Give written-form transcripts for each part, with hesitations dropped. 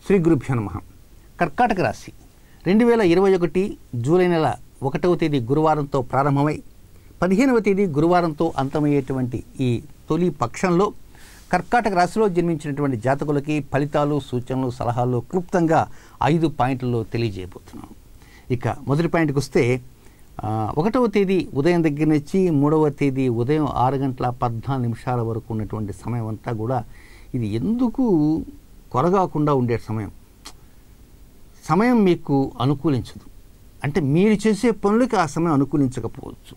శ్రీ గురుభ్యో నమః. కర్కాటక రాశి 2021 జూలై నెల 1వ తేదీ గురువారంతో ప్రారంభమై 15వ తేదీ గురువారంతో అంతమయ్యేటువంటి ఈ తొలి పక్షంలో కర్కాటక రాశిలో జన్మించినటువంటి జాతకులకి ఫలితాలు, సూచనలు, సలహాలు క్లుప్తంగా 5 పాయింట్లలో తెలియజేయబోతున్నాను. ఇక మొదటి పాయింట్కి వస్తే 1వ తేదీ ఉదయం దగ్గర నుంచి 3వ తేదీ ఉదయం 6:14 వరకు ఉన్నటువంటి సమయం అంతా కూడా ఇది ఎందుకు కొరగాకుండా ఉండే సమయం మీకు అనుకూలించదు. అంటే మీరు చేసే పనులకి ఆ సమయం అనుకూలించకపోవచ్చు.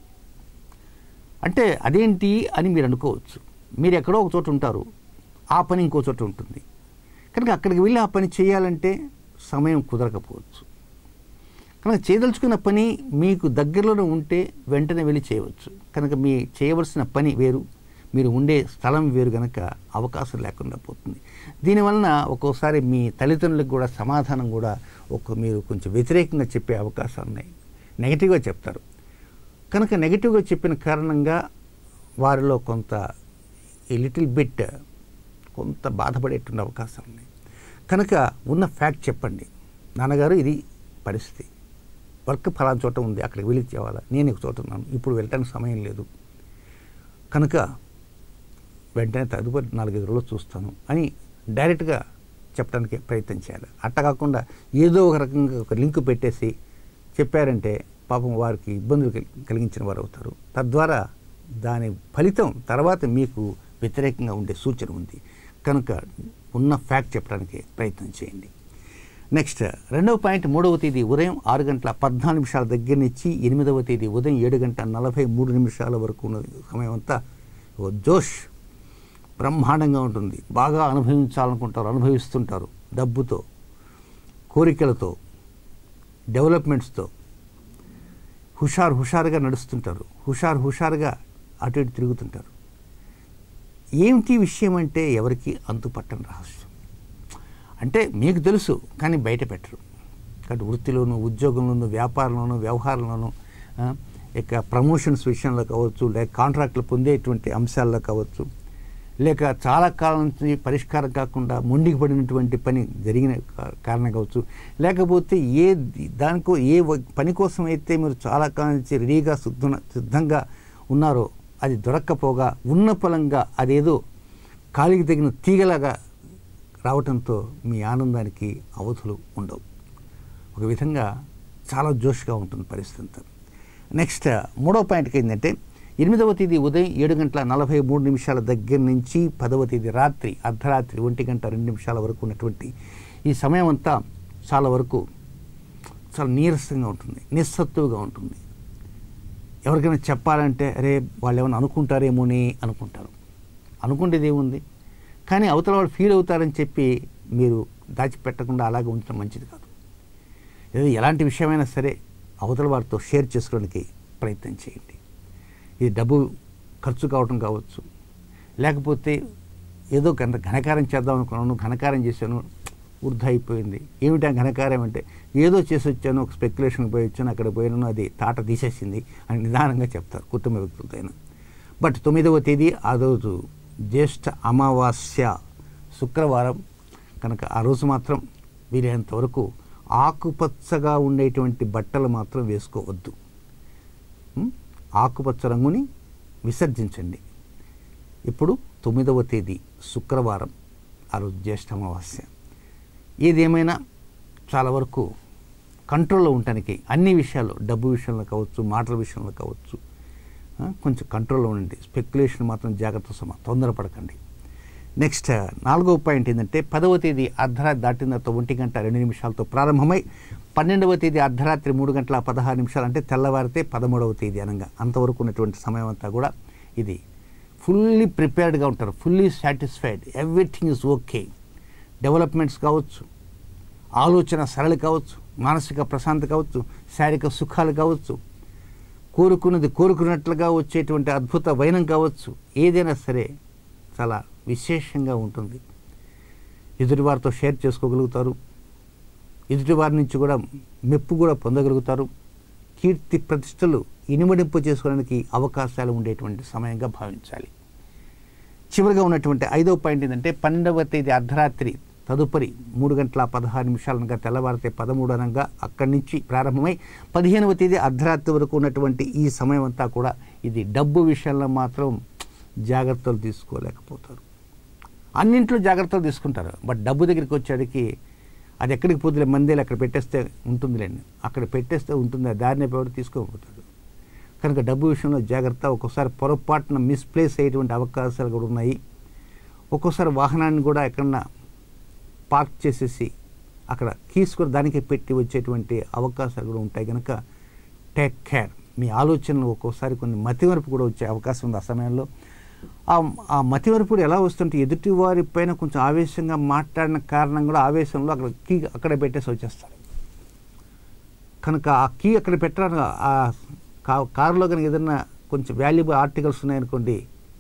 అంటే అదేంటి అని మీరు అనుకోవచ్చు. మీరు ఎక్కడో ఒక చోట ఉంటారు, ఆ పని ఇంకో చోట ఉంటుంది కనుక అక్కడికి వెళ్ళి ఆ పని చేయాలంటే సమయం కుదరకపోవచ్చు. కనుక చేయదలుచుకున్న పని మీకు దగ్గరలోనే ఉంటే వెంటనే వెళ్ళి చేయవచ్చు. కనుక మీ చేయవలసిన పని వేరు, మీరు ఉండే స్థలం వేరు, కనుక అవకాశం లేకుండా పోతుంది. దీనివలన ఒక్కోసారి మీ తల్లిదండ్రులకు కూడా సమాధానం కూడా మీరు కొంచెం వ్యతిరేకంగా చెప్పే అవకాశాలు ఉన్నాయి, నెగిటివ్గా చెప్తారు. కనుక నెగిటివ్గా చెప్పిన కారణంగా వారిలో కొంత లిటిల్ బిట్ కొంత బాధపడేటువంటి అవకాశాలు ఉన్నాయి. కనుక ఉన్న ఫ్యాక్ట్ చెప్పండి, నాన్నగారు ఇది పరిస్థితి, వర్క్ ఫలానా చోట ఉంది, అక్కడికి వెళ్ళి తేవాలా, నేను ఒక చోట ఉన్నాను, ఇప్పుడు వెళ్ళటానికి సమయం లేదు, కనుక వెంటనే తదుపరి 4-5 రోజులు చూస్తాను అని డైరెక్ట్గా చెప్పడానికి ప్రయత్నం చేయాలి. అట్లా కాకుండా ఏదో ఒక రకంగా ఒక లింక్ పెట్టేసి చెప్పారంటే పాపం వారికి ఇబ్బందులు కలిగించిన వారు అవుతారు. తద్వారా దాని ఫలితం తర్వాత మీకు వ్యతిరేకంగా ఉండే సూచన ఉంది. కనుక ఉన్న ఫ్యాక్ట్ చెప్పడానికి ప్రయత్నం చేయండి. నెక్స్ట్ 2వ పాయింట్, 3వ తేదీ ఉదయం 6:14 దగ్గర నుంచి 8వ తేదీ ఉదయం 7:43 వరకు ఉన్న సమయం అంతా జోష్ బ్రహ్మాండంగా ఉంటుంది. బాగా అనుభవించాలనుకుంటారు, అనుభవిస్తుంటారు. డబ్బుతో, కోరికలతో, డెవలప్మెంట్స్తో హుషారుగా నడుస్తుంటారు, హుషారుగా అటు ఇటు తిరుగుతుంటారు. ఏమిటి విషయం అంటే ఎవరికి అంతుపట్టని రహస్యం. అంటే మీకు తెలుసు కానీ బయట పెట్టరు. కాబట్టి వృత్తిలోను, ఉద్యోగంలోను, వ్యాపారంలోను, వ్యవహారంలోను, ఇక ప్రమోషన్స్ విషయంలో కావచ్చు, లేక కాంట్రాక్టులు పొందేటువంటి అంశాల్లో కావచ్చు, లేక చాలా కాలం నుంచి పరిష్కారం కాకుండా మొండికి పడినటువంటి పని జరిగిన కారణం కావచ్చు, లేకపోతే ఏ పని కోసం అయితే మీరు చాలా కాలం నుంచి రెడీగా సిద్ధంగా ఉన్నారో అది దొరక్కపోగా ఉన్న ఫలంగా అదేదో కాలికి తగిన తీగలాగా రావటంతో మీ ఆనందానికి అవధులు ఉండవు. ఒక విధంగా చాలా జోష్గా ఉంటుంది పరిస్థితి. నెక్స్ట్ 3వ పాయింట్కి ఏంటంటే 8వ తేదీ ఉదయం 7:43 దగ్గర నుంచి 10వ తేదీ అర్ధరాత్రి 1:02 వరకు ఉన్నటువంటి ఈ సమయం అంతా చాలా వరకు చాలా నీరసంగా ఉంటుంది, నిస్సత్తువుగా ఉంటుంది. ఎవరికైనా చెప్పాలంటే అరే వాళ్ళు ఏమైనా అనుకుంటారేమోని అనుకుంటారు. అనుకుంటేది ఏముంది, కానీ అవతల వాళ్ళు ఫీల్ అవుతారని చెప్పి మీరు దాచిపెట్టకుండా అలాగే ఉంచడం మంచిది కాదు. ఏదో ఎలాంటి విషయమైనా సరే అవతల వారితో షేర్ చేసుకోవడానికి ప్రయత్నం చేయండి. ఇది డబ్బు ఖర్చు కావటం కావచ్చు, లేకపోతే ఏదో ఘనకారం చేద్దాం అనుకున్నాను, ఘనకారం చేశాను, వృద్ధ అయిపోయింది. ఏమిటా ఘనకారం అంటే ఏదో చేసి వచ్చాను, ఒక స్పెక్యులేషన్కి పోయి వచ్చాను, అక్కడ పోయినాను, అది తాట తీసేసింది అని నిదానంగా చెప్తారు కుటుంబ వ్యక్తులతో అయినా. బట్ 9వ తేదీ ఆ రోజు జ్యేష్ఠ అమావాస్య శుక్రవారం కనుక ఆ రోజు మాత్రం వీలైనంత వరకు ఆకుపచ్చగా ఉండేటువంటి బట్టలు మాత్రం వేసుకోవద్దు. ఆకుపచ్చ రంగుని విసర్జించండి. ఇప్పుడు 9వ తేదీ శుక్రవారం ఆ రోజు జ్యేష్ఠ అమావాస్య. ఏదేమైనా చాలా వరకు కంట్రోల్లో ఉండటానికి అన్ని విషయాల్లో, డబ్బు విషయంలో కావచ్చు, మాటల విషయంలో కావచ్చు, కొంచెం కంట్రోల్లో ఉండండి. స్పెక్యులేషన్ మాత్రం జాగ్రత్త, తొందరపడకండి. నెక్స్ట్ 4వ పాయింట్ ఏంటంటే 10వ తేదీ అర్ధరాత్రి దాటిన తర్వాత 1:02 ప్రారంభమై 12వ తేదీ అర్ధరాత్రి 3:16 అంటే తెల్లవారితే 13వ తేదీ అనగా అంతవరకు ఉన్నటువంటి సమయం అంతా కూడా ఇది ఫుల్లీ ప్రిపేర్డ్గా ఉంటారు, fully satisfied, everything is okay. Developments కావచ్చు, ఆలోచన సరళి కావచ్చు, మానసిక ప్రశాంతత కావచ్చు, శారీరక సుఖాలు కావచ్చు, కోరుకున్నట్లుగా వచ్చేటువంటి అద్భుత వైనం కావచ్చు, ఏదైనా సరే చాలా విశేషంగా ఉంటుంది. ఎదుటివారితో షేర్ చేసుకోగలుగుతారు, ఎదుటివారి నుంచి కూడా మెప్పు కూడా పొందగలుగుతారు. కీర్తి ప్రతిష్టలు ఇనుమడింపు చేసుకోవడానికి అవకాశాలు ఉండేటువంటి సమయంగా భావించాలి. చివరిగా ఉన్నటువంటి 5వ పాయింట్ ఏంటంటే 12వ తేదీ అర్ధరాత్రి తదుపరి 3:16 అనగా తెల్లవారితే 13 అనగా అక్కడి నుంచి ప్రారంభమై 15వ తేదీ అర్ధరాత్రి వరకు ఉన్నటువంటి ఈ సమయం అంతా కూడా ఇది డబ్బు విషయంలో మాత్రం జాగ్రత్తలు తీసుకోలేకపోతారు. అన్నింట్లో జాగ్రత్తలు తీసుకుంటారు, బట్ డబ్బు దగ్గరికి వచ్చేటికి అది ఎక్కడికి పోతులే, మందేలు అక్కడ పెట్టేస్తే ఉంటుందిలేండి, అక్కడ పెట్టేస్తే ఉంటుంది, దారిని ఎవరు తీసుకోకపోతాడు. కనుక డబ్బు విషయంలో జాగ్రత్త. ఒక్కోసారి పొరపాటున మిస్ప్లేస్ అయ్యేటువంటి అవకాశాలు కూడా ఉన్నాయి. ఒక్కోసారి వాహనాన్ని కూడా ఎక్కడన్నా పార్క్ చేసేసి అక్కడ కీస్ కూడా దానికి పెట్టి వచ్చేటువంటి అవకాశాలు కూడా ఉంటాయి. కనుక టేక్ కేర్. మీ ఆలోచనలు ఒక్కోసారి కొన్ని మతిమరుపు కూడా వచ్చే అవకాశం ఉంది. ఆ సమయంలో ఆ మతిమరుపు ఎలా వస్తుంటే ఎదుటి వారి పైన కొంచెం ఆవేశంగా మాట్లాడిన కారణం కూడా ఆవేశంలో అక్కడ కీ అక్కడ పెట్టేసి వచ్చేస్తారు. కనుక ఆ కీ అక్కడ పెట్టడానికి కారులో కనుక ఏదన్నా కొంచెం వాల్యుబుల్ ఆర్టికల్స్ ఉన్నాయనుకోండి,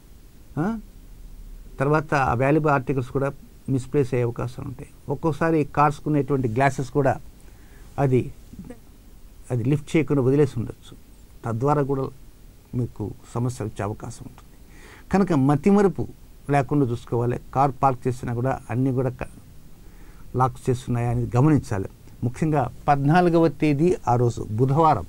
తర్వాత ఆ వాల్యుబుల్ ఆర్టికల్స్ కూడా మిస్ప్లేస్ అయ్యే అవకాశాలు ఉంటాయి. ఒక్కోసారి కార్స్కునేటువంటి గ్లాసెస్ కూడా అది లిఫ్ట్ చేయకుండా వదిలేసి ఉండొచ్చు, తద్వారా కూడా మీకు సమస్య వచ్చే అవకాశం ఉంటుంది. కనుక మతిమరుపు లేకుండా చూసుకోవాలి. కార్ పార్క్ చేసినా కూడా అన్నీ కూడా లాక్ చేస్తున్నాయా అనేది గమనించాలి. ముఖ్యంగా 14వ తేదీ ఆ రోజు బుధవారం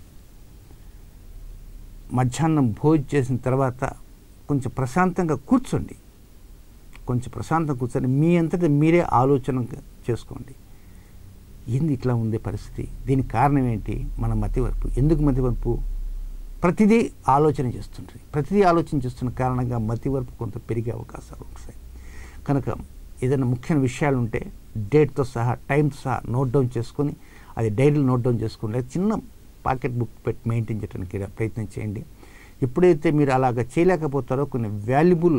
మధ్యాహ్నం భోజనం చేసిన తర్వాత కొంచెం ప్రశాంతంగా కూర్చోండి. కొంచెం ప్రశాంతంగా కూర్చొని మీ అంతటా మీరే ఆలోచన చేసుకోండి. ఏంది ఇట్లా ఉంది పరిస్థితి, దీనికి కారణం ఏంటి? మన మతిమరుపు. ఎందుకు మతిమరుపు? ప్రతిదీ ఆలోచన చేస్తుంటుంది. ప్రతిదీ ఆలోచన చేస్తున్న కారణంగా మతిమరుపు కొంత పెరిగే అవకాశాలు ఉంటాయి. కనుక ఏదైనా ముఖ్యమైన విషయాలు ఉంటే డేట్తో సహా టైంతో సహా నోట్ డౌన్ చేసుకొని అది డైరీలో నోట్ డౌన్ చేసుకుని చిన్న పాకెట్ బుక్ పెట్టి మెయింటైన్ చేయడానికి ప్రయత్నం చేయండి. ఎప్పుడైతే మీరు అలాగ చేయలేకపోతారో కొన్ని వాల్యుబుల్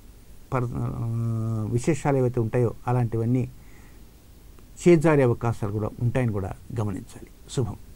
విశేషాలు ఏవైతే ఉంటాయో అలాంటివన్నీ చేజారే అవకాశాలు కూడా ఉంటాయని కూడా గమనించాలి. శుభం.